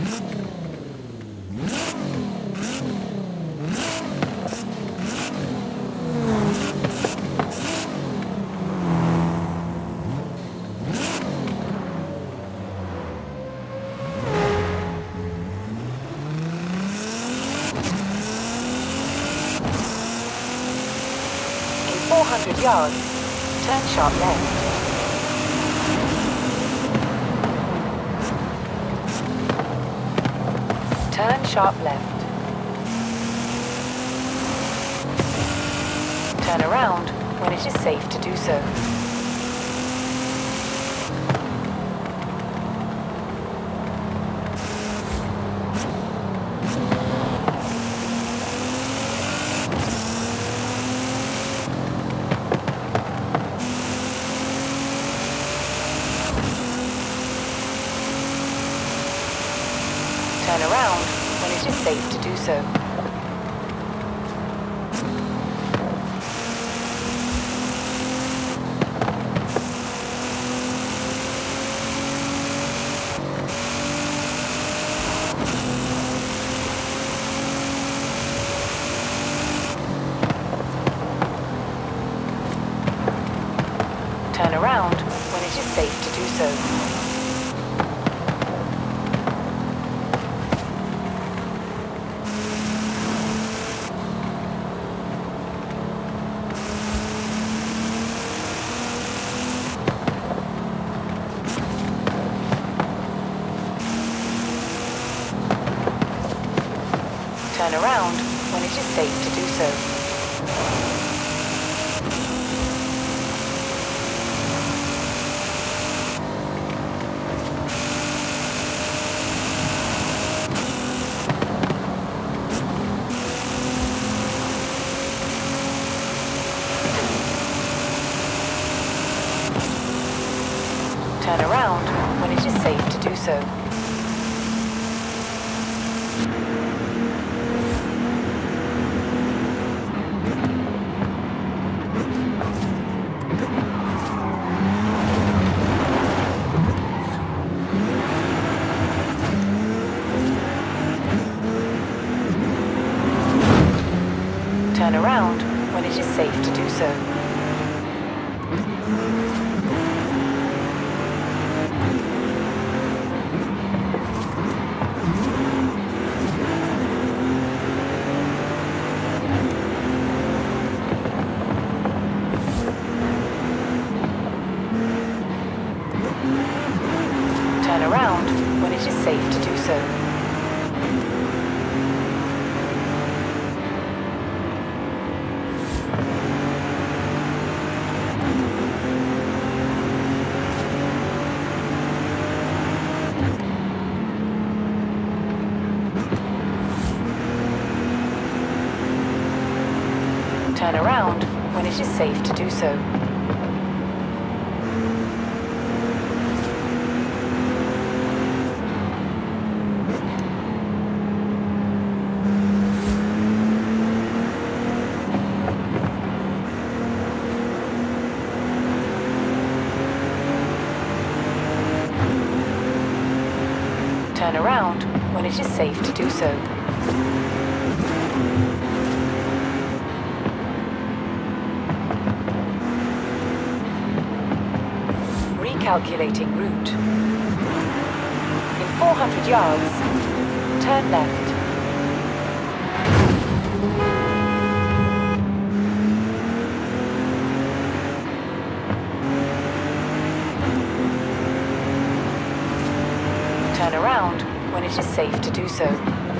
In 400 yards, turn sharp left. Turn sharp left. Turn around when it is safe to do so. Turn around when it is safe to do so. Turn around when it is safe to do so. Turn around when it is safe to do so. Turn around when it is safe to do so. Turn around when it is safe to do so. Turn around when it is safe to do so. Turn around when it is safe to do so. Turn around when it is safe to do so. Recalculating route. In 400 yards, turn left. Turn around when it is safe to do so.